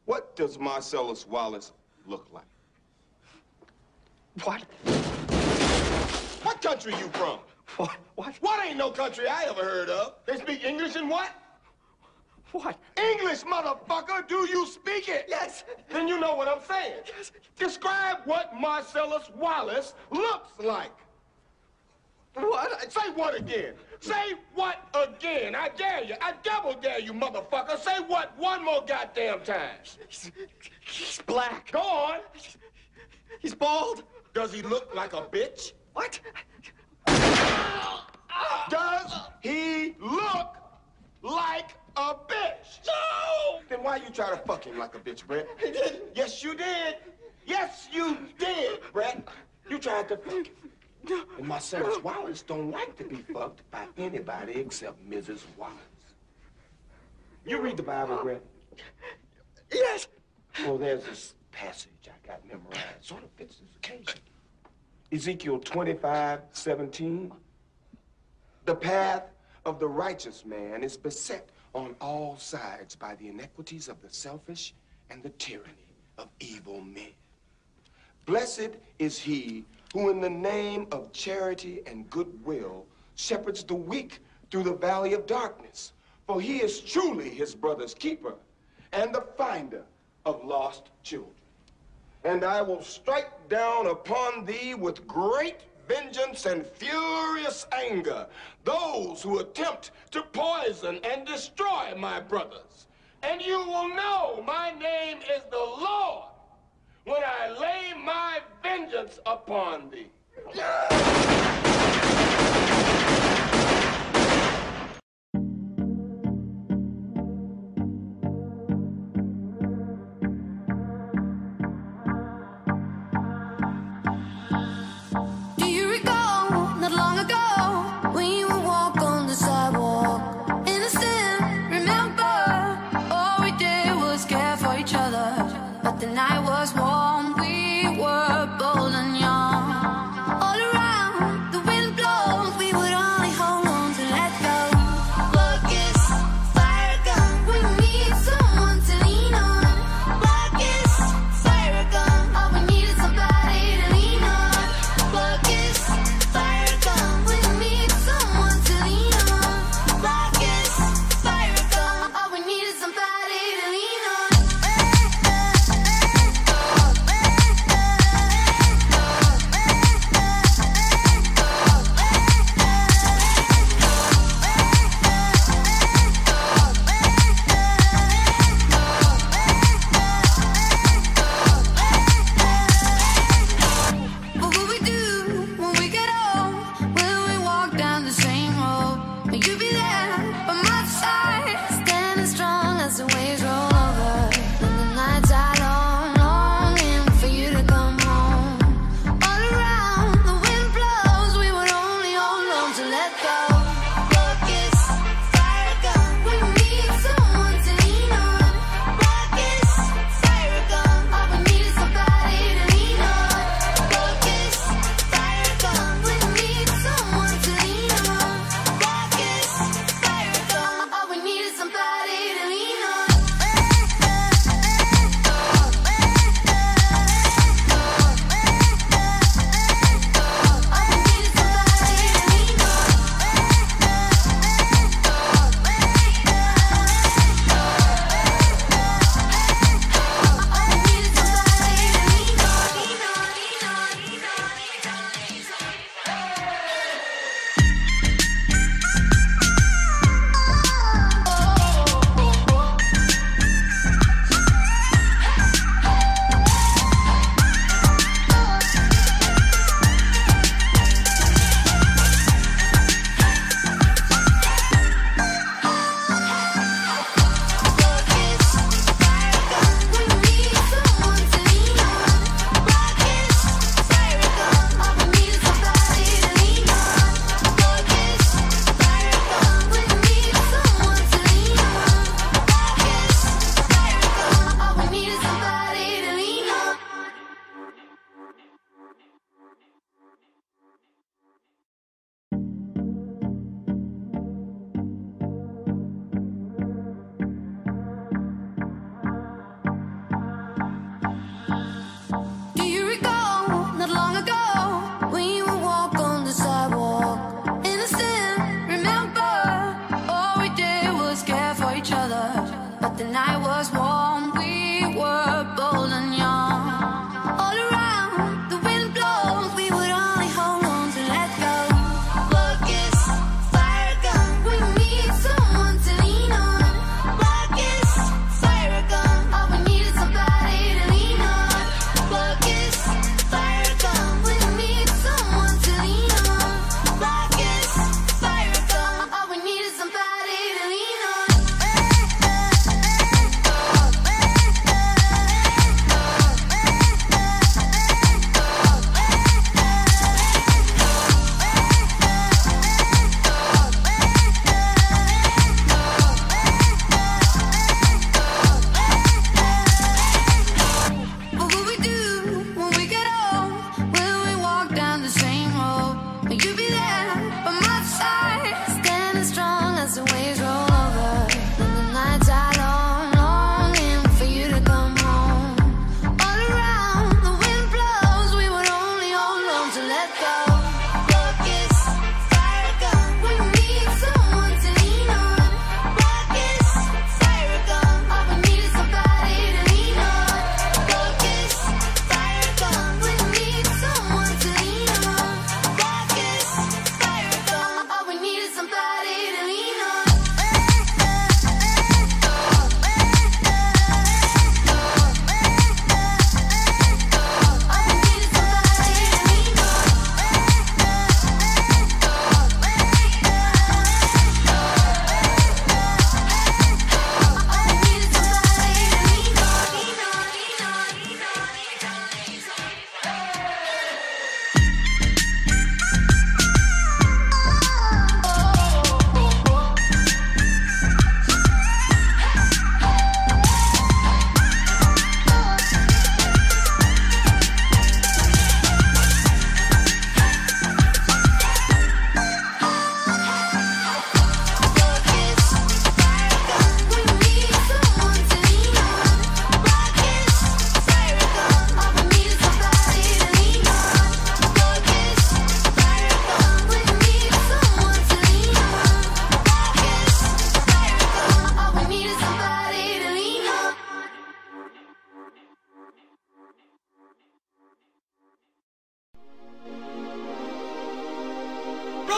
What does Marcellus Wallace look like? What? What country you from? What? What ain't no country I ever heard of? They speak English and what? What? English, motherfucker! Do you speak it? Yes. Then you know what I'm saying. Yes. Describe what Marcellus Wallace looks like. What? Say what again? Say what again? I dare you. I double dare you, motherfucker. Say what one more goddamn time. He's black. Go on. He's bald. Does he look like a bitch? What? Does he look like a bitch? No! Then why you try to fuck him like a bitch, Brett? I didn't. Yes, you did. Yes, you did, Brett. You tried to fuck him. And Marcellus Wallace don't like to be fucked by anybody except Mrs. Wallace. You read the Bible, Brett? Yes. Well, there's this passage I got memorized. Sort of fits this occasion. Ezekiel 25:17. The path of the righteous man is beset on all sides by the iniquities of the selfish and the tyranny of evil men. Blessed is he who in the name of charity and goodwill shepherds the weak through the valley of darkness, for he is truly his brother's keeper and the finder of lost children. And I will strike down upon thee with great vengeance and furious anger those who attempt to poison and destroy my brothers. And you will know my name is the Lord when I lay my vengeance upon thee. The night was warm, we were bold and young. All around, the wind blows, we would only hold on to let go. Blackest fire gun, we need someone to lean on. Blackest fire gun, all we need is somebody to lean on. Blackest fire gun, we need someone to lean on. Blackest fire gun, all we need is somebody to lean on.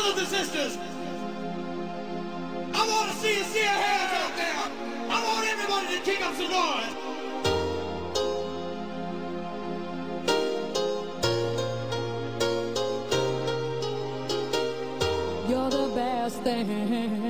Brothers and sisters, I want to see your hands out there. I want everybody to kick up some noise. You're the best thing